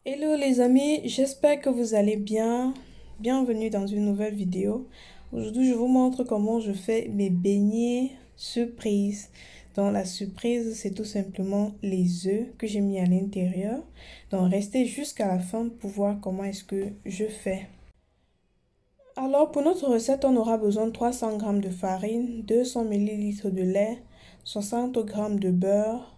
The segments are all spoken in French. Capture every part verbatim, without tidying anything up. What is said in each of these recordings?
Hello les amis, j'espère que vous allez bien. Bienvenue dans une nouvelle vidéo. Aujourd'hui, je vous montre comment je fais mes beignets surprise. Donc la surprise, c'est tout simplement les œufs que j'ai mis à l'intérieur. Donc restez jusqu'à la fin pour voir comment est-ce que je fais. Alors pour notre recette, on aura besoin de trois cents grammes de farine, deux cents millilitres de lait, soixante grammes de beurre,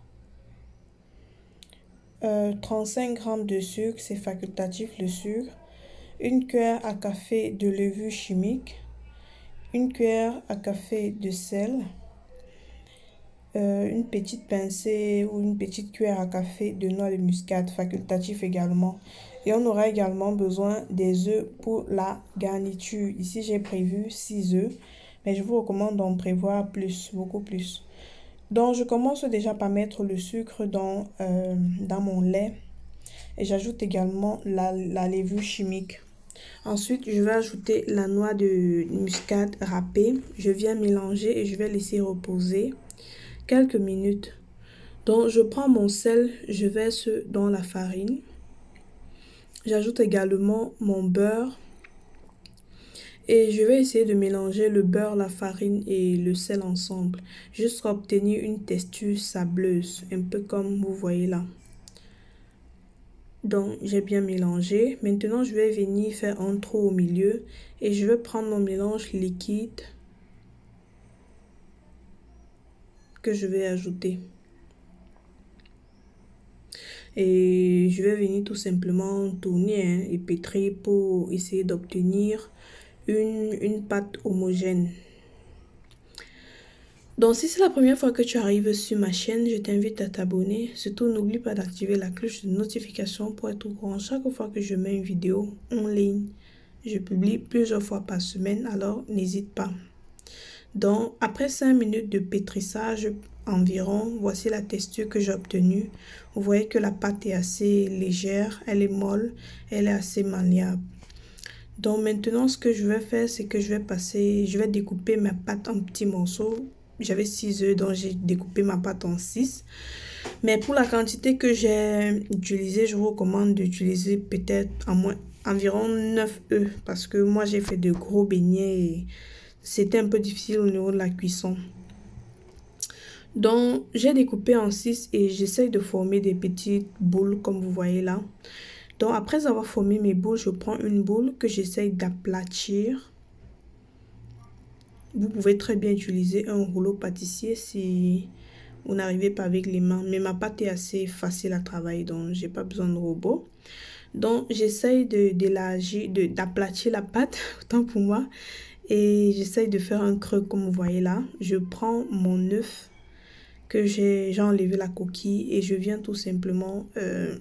Euh, trente-cinq grammes de sucre, c'est facultatif le sucre, une cuillère à café de levure chimique, une cuillère à café de sel, euh, une petite pincée ou une petite cuillère à café de noix de muscade, facultatif également. Et on aura également besoin des œufs pour la garniture. Ici, j'ai prévu six œufs, mais je vous recommande d'en prévoir plus, beaucoup plus. Donc, je commence déjà par mettre le sucre dans, euh, dans mon lait. Et j'ajoute également la, la levure chimique. Ensuite, je vais ajouter la noix de muscade râpée. Je viens mélanger et je vais laisser reposer quelques minutes. Donc, je prends mon sel, je verse dans la farine. J'ajoute également mon beurre. Et je vais essayer de mélanger le beurre, la farine et le sel ensemble. Jusqu'à obtenir une texture sableuse, un peu comme vous voyez là. Donc, j'ai bien mélangé. Maintenant, je vais venir faire un trou au milieu et je vais prendre mon mélange liquide que je vais ajouter. Et je vais venir tout simplement tourner hein, et pétrir pour essayer d'obtenir une, une pâte homogène. Donc, si c'est la première fois que tu arrives sur ma chaîne, je t'invite à t'abonner. Surtout, n'oublie pas d'activer la cloche de notification pour être au courant chaque fois que je mets une vidéo en ligne. Je publie plusieurs fois par semaine, alors n'hésite pas. Donc, après cinq minutes de pétrissage environ, voici la texture que j'ai obtenue. Vous voyez que la pâte est assez légère, elle est molle, elle est assez malléable. Donc, maintenant, ce que je vais faire, c'est que je vais passer, je vais découper ma pâte en petits morceaux. J'avais six œufs, donc j'ai découpé ma pâte en six. Mais pour la quantité que j'ai utilisée, je vous recommande d'utiliser peut-être en moins, environ neuf œufs. Parce que moi, j'ai fait de gros beignets et c'était un peu difficile au niveau de la cuisson. Donc, j'ai découpé en six et j'essaye de former des petites boules comme vous voyez là. Donc, après avoir formé mes boules, je prends une boule que j'essaye d'aplatir. Vous pouvez très bien utiliser un rouleau pâtissier si vous n'arrivez pas avec les mains. Mais ma pâte est assez facile à travailler, donc j'ai pas besoin de robot. Donc, j'essaye d'élargir, de, d'aplatir la pâte, autant pour moi. Et j'essaye de faire un creux comme vous voyez là. Je prends mon œuf que j'ai enlevé la coquille et je viens tout simplement... Euh,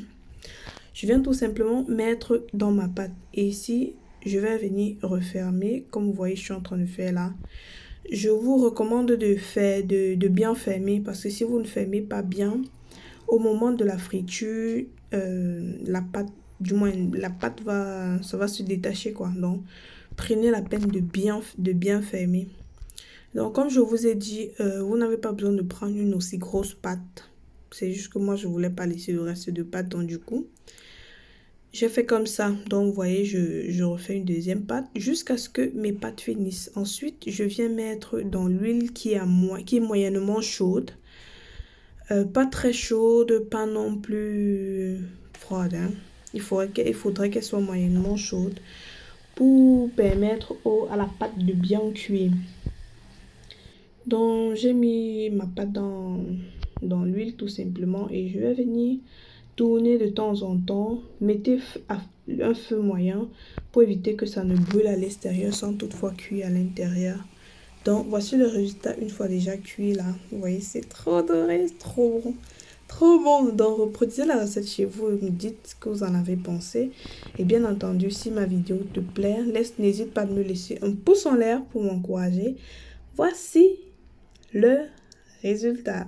je viens tout simplement mettre dans ma pâte. Et ici, je vais venir refermer, comme vous voyez, je suis en train de faire là. Je vous recommande de faire, de, de bien fermer, parce que si vous ne fermez pas bien, au moment de la friture, euh, la pâte, du moins, la pâte va, ça va se détacher, quoi. Donc, prenez la peine de bien, de bien fermer. Donc, comme je vous ai dit, euh, vous n'avez pas besoin de prendre une aussi grosse pâte. C'est juste que moi, je ne voulais pas laisser le reste de pâte, donc du coup... J'ai fait comme ça, donc vous voyez, je, je refais une deuxième pâte jusqu'à ce que mes pâtes finissent. Ensuite, je viens mettre dans l'huile qui, qui est moyennement chaude. Euh, pas très chaude, pas non plus froide. Hein. Il faudrait qu'elle, il faudrait qu'elle soit moyennement chaude pour permettre au, à la pâte de bien cuire. Donc, j'ai mis ma pâte dans, dans l'huile tout simplement et je vais venir... Tournez de temps en temps, mettez un feu moyen pour éviter que ça ne brûle à l'extérieur sans toutefois cuire à l'intérieur. Donc voici le résultat une fois déjà cuit là. Vous voyez, c'est trop doré, trop bon. Trop bon. Donc reproduisez la recette chez vous et me dites ce que vous en avez pensé. Et bien entendu, si ma vidéo te plaît, n'hésite pas à me laisser un pouce en l'air pour m'encourager. Voici le résultat.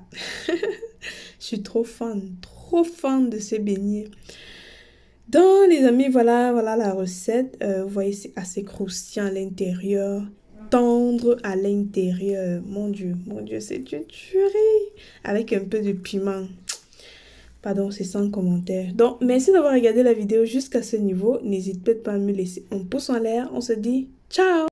Je suis trop fan, trop fan de ces beignets. Donc les amis, voilà, voilà la recette. Euh, vous voyez, c'est assez croustillant à l'intérieur, tendre à l'intérieur. Mon Dieu, mon Dieu, c'est une tuerie. Avec un peu de piment. Pardon, c'est sans commentaire. Donc, merci d'avoir regardé la vidéo jusqu'à ce niveau. N'hésite peut-être pas à me laisser un pouce en l'air. On se dit ciao!